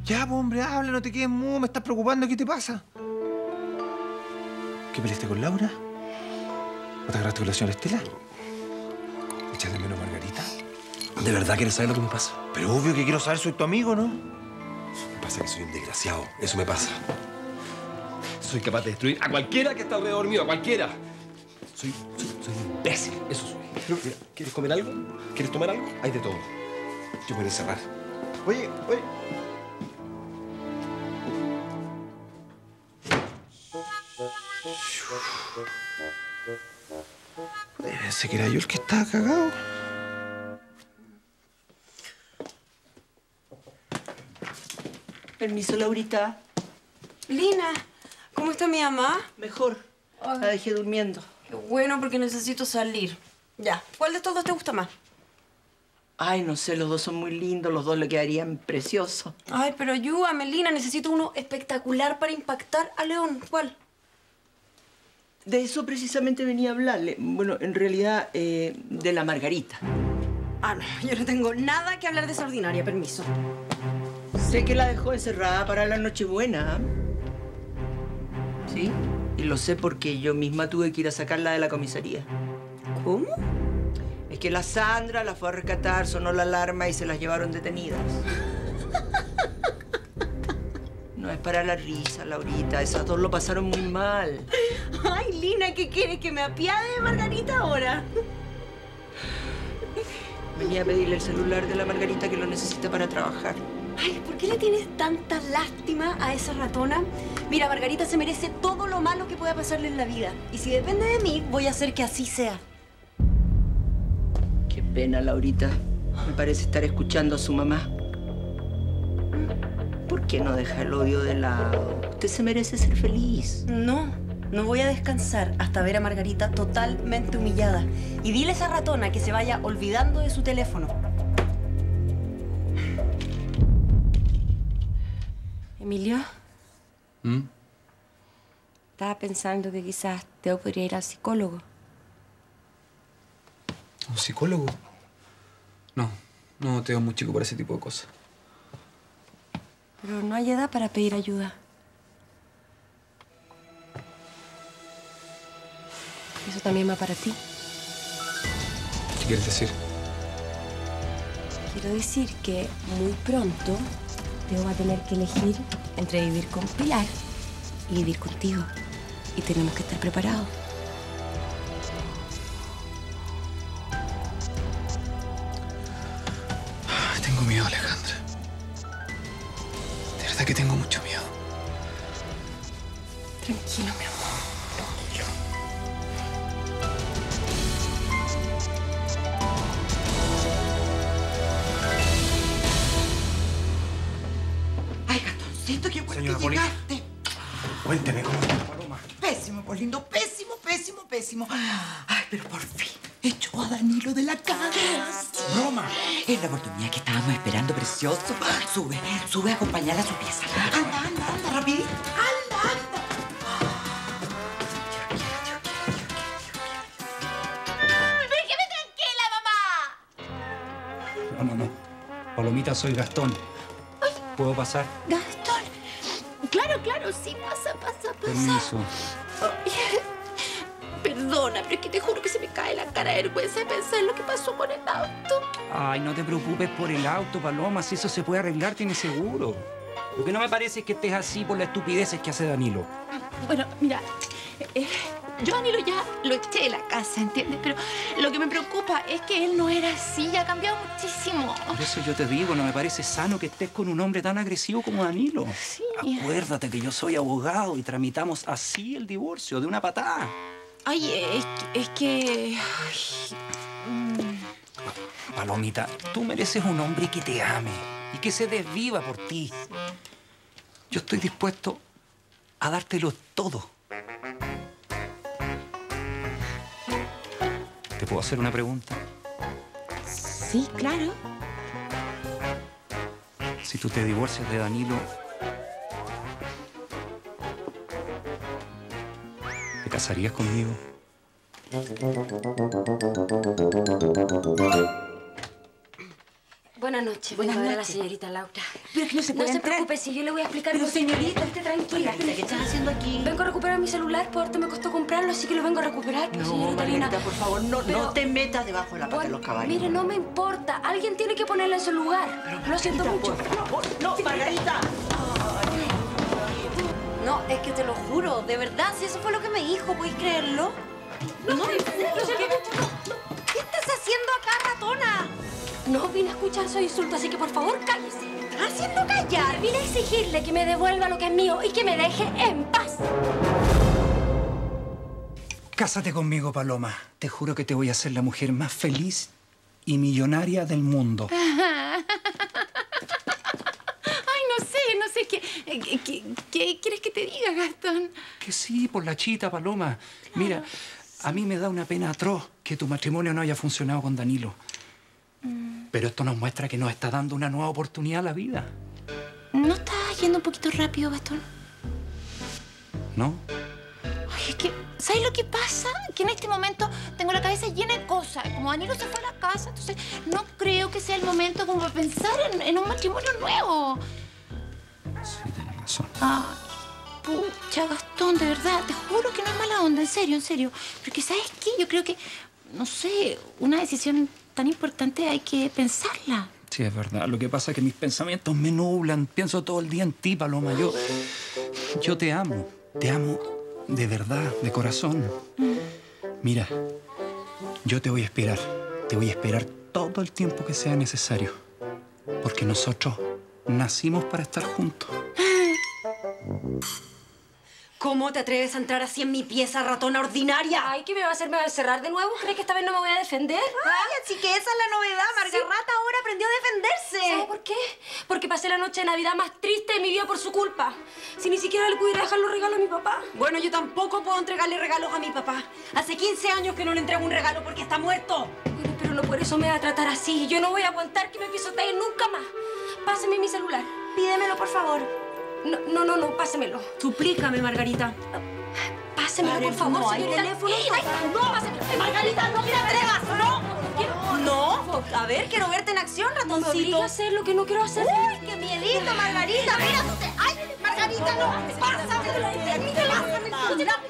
Ya, pues, hombre, habla, no te quedes mudo, me estás preocupando, ¿qué te pasa? ¿Qué peleaste con Laura? ¿O te agarraste con la señora Estela? ¿Echas de menos a Margarita? ¿De verdad quieres saber lo que me pasa? Pero obvio que quiero saber, soy tu amigo, ¿no? Me pasa que soy un desgraciado, eso me pasa. Soy capaz de destruir a cualquiera que está alrededor mío, a cualquiera. Soy un imbécil, eso soy. Pero, mira, ¿quieres comer algo? ¿Quieres tomar algo? Hay de todo. Yo voy a encerrar. Oye. Pensé que era yo el que estaba cagado. Permiso, Laurita. Lina, ¿cómo está mi mamá? Mejor. La dejé durmiendo. Qué bueno, porque necesito salir. Ya, ¿cuál de estos dos te gusta más? Ay, no sé, los dos son muy lindos, los dos le quedarían preciosos. Ay, pero ayúdame, Lina, necesito uno espectacular para impactar a León. ¿Cuál? De eso precisamente venía a hablarle. Bueno, en realidad, de la Margarita. Ah, no, yo no tengo nada que hablar de esa ordinaria, permiso. Sé que la dejó encerrada para la Nochebuena. ¿Sí? Y lo sé porque yo misma tuve que ir a sacarla de la comisaría. ¿Cómo? Es que la Sandra la fue a rescatar, sonó la alarma y se las llevaron detenidas. No es para la risa, Laurita. Esas dos lo pasaron muy mal. Ay, Lina, ¿qué quieres? ¿Que me apiade de Margarita ahora? Venía a pedirle el celular de la Margarita que lo necesita para trabajar. Ay, ¿por qué le tienes tanta lástima a esa ratona? Mira, Margarita se merece todo lo malo que pueda pasarle en la vida. Y si depende de mí, voy a hacer que así sea. Qué pena, Laurita. Me parece estar escuchando a su mamá. ¿Por qué no deja el odio de lado? Usted se merece ser feliz. No voy a descansar hasta ver a Margarita totalmente humillada. Y dile a esa ratona que se vaya olvidando de su teléfono. Emilio. Estaba pensando que quizás Teo podría ir al psicólogo. ¿Un psicólogo? No, Teo es muy chico para ese tipo de cosas. Pero no hay edad para pedir ayuda. Eso también va para ti. ¿Qué quieres decir? Quiero decir que muy pronto Teo va a tener que elegir entre vivir con Pilar y vivir contigo. Y tenemos que estar preparados. Tengo miedo, Alejandra. De verdad que tengo mucho miedo. Tranquilo, mi amor. Tranquilo. Ay, Gastoncito, qué bueno Señora que Poli. llegaste. Cuénteme cómo está la paloma. Pésimo, pues lindo, pésimo. Ay, pero por fin echó a Danilo de la casa. ¡Broma! Es la oportunidad que estábamos esperando, precioso. Sube a acompañar a su pieza. Anda, rapidito. Anda. ¡Déjeme tranquila, mamá! No. Palomita, soy Gastón. ¿Puedo pasar? Gastón. Claro, sí, pasa. Permiso. Perdona, pero es que te juro que se me cae la cara de vergüenza de pensar en lo que pasó con el auto. Ay, no te preocupes por el auto, Paloma. Si eso se puede arreglar, tienes seguro. Lo que no me parece es que estés así por las estupideces que hace Danilo. Bueno, mira, yo a Danilo ya lo eché de la casa, ¿entiendes? Pero lo que me preocupa es que él no era así, ha cambiado muchísimo. Por eso yo te digo, no me parece sano que estés con un hombre tan agresivo como Danilo. Sí. Acuérdate que yo soy abogado y tramitamos así el divorcio, de una patada. Ay, es que... Palomita, tú mereces un hombre que te ame y que se desviva por ti. Yo estoy dispuesto a dártelo todo. ¿Te puedo hacer una pregunta? Sí, claro. Si tú te divorcias de Danilo, ¿te casarías conmigo? Buenas noches. Buenas Vengo a ver a la noches. señorita Laura. Pero es que no se No puede se entrar. preocupe, si yo le voy a explicar. Pero, señorita, esté tranquila. ¿Qué estás haciendo aquí? Vengo a recuperar mi celular, por ahorita me costó comprarlo, así que lo vengo a recuperar. No, señorita Lina. Margarita, por favor, no Pero- te metas debajo de la pata de los caballos. Mire, no me importa. Alguien tiene que ponerla en su lugar. Lo siento mucho. Por favor, no, Margarita. No, es que te lo juro, de verdad, si eso fue lo que me dijo, ¿podéis creerlo? No, en serio, ¿qué estás haciendo acá, ratona? No vine a escuchar esos insultos, así que por favor, cállese. ¿Haciendo callar? Vine a exigirle que me devuelva lo que es mío y que me deje en paz. Cásate conmigo, Paloma. Te juro que te voy a hacer la mujer más feliz y millonaria del mundo. Ay, no sé, ¿qué quieres que te diga, Gastón? Que sí, por la chita, Paloma. Mira, a mí me da una pena atroz que tu matrimonio no haya funcionado con Danilo. Pero esto nos muestra que nos está dando una nueva oportunidad a la vida, ¿No estás yendo un poquito rápido, Gastón? ¿no? Ay, es que, ¿sabes lo que pasa? Que en este momento tengo la cabeza llena de cosas. Como Danilo se fue a la casa, entonces no creo que sea el momento como para pensar en un matrimonio nuevo. Sí, tienes razón. Ay, pucha, Gastón, de verdad, te juro que no es mala onda, en serio. Porque, ¿sabes qué? Yo creo que, no sé, una decisión tan importante hay que pensarla. Sí, es verdad. Lo que pasa es que mis pensamientos me nublan. Pienso todo el día en ti, Paloma. Yo te amo. Te amo de verdad, de corazón. Mira, yo te voy a esperar. Te voy a esperar todo el tiempo que sea necesario. Porque nosotros nacimos para estar juntos. ¿Cómo te atreves a entrar así en mi pieza, ratona ordinaria? Ay, ¿qué me va a hacer? ¿Me va a encerrar de nuevo? ¿Crees que esta vez no me voy a defender? Ay, así que esa es la novedad. Margarrata ahora aprendió a defenderse. ¿Sabe por qué? Porque pasé la noche de Navidad más triste de mi vida por su culpa. Si ni siquiera le pudiera dejar los regalos a mi papá. Bueno, yo tampoco puedo entregarle regalos a mi papá. Hace 15 años que no le entrego un regalo porque está muerto. Bueno, pero no por eso me va a tratar así. Yo no voy a aguantar que me pisoteen nunca más. Pásame mi celular. Pídemelo, por favor. No, pásemelo. Suplícame, Margarita. Pásemelo, por favor, no hay señorita. teléfono. No, pásemelo. Margarita, no te atrevas, no. No, a ver, quiero verte en acción, No me obliga ratoncito. a hacer lo que no quiero hacer. Uy, qué miedito, Margarita. Mira, tú te... Ay, Margarita, no. Pásame. Pásame.